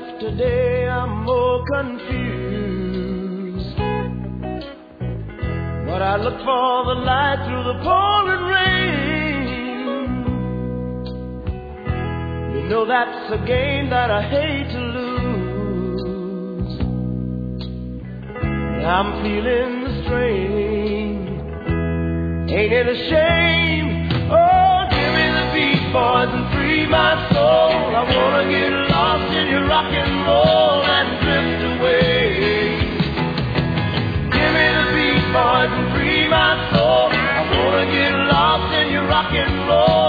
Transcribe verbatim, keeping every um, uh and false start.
after day I'm more confused, but I look for the light through the pouring rain. You know that's a game that I hate to lose. I'm feeling the strain. Ain't it a shame? Oh, give me the beat, boys, and free my soul. I wanna get lost in your rock and roll and drift away. Give me the beat, boys, and free my soul. I wanna get lost in your rock and roll.